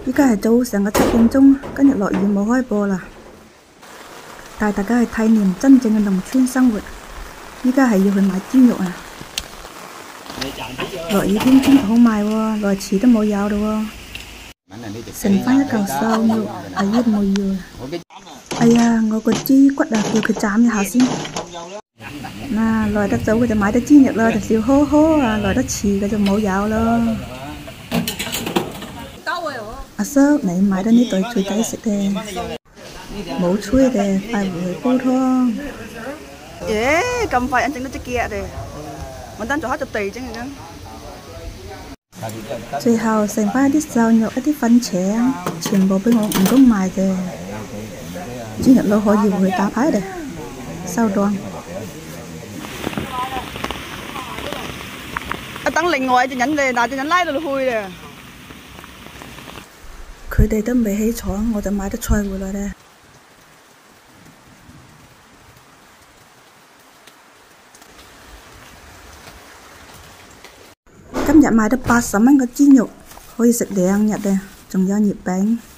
依家係早上嘅7點鐘，今日落雨冇開播啦，帶大家去體驗真正嘅農村生活。依家係要去買豬肉啊！落雨天豬肉好賣喎，來遲都冇有嘞喎，剩翻一嚿瘦肉，阿姨冇要。哎呀，我個豬骨啊，叫佢斬一下先。嗱，來得早嘅就買得豬肉啦，就笑呵呵啊；來得遲嘅就冇有咯。阿叔，你買得呢對最抵食嘅，冇吹嘅，快回去煲湯。 耶，咁快anh整到隻腳嘅，我等做黑隻地整嘅。 最後剩翻一啲瘦肉、一啲粉腸，全部俾我唔公賣嘅。豬肉佬可以回去打牌嘅，收檔。 等另外一隻人嚟，但係隻人拉到你去嘅。 佢哋都未起廠，我就買得菜回來咧。今日買得80蚊個豬肉，可以食2日啊！仲有月餅。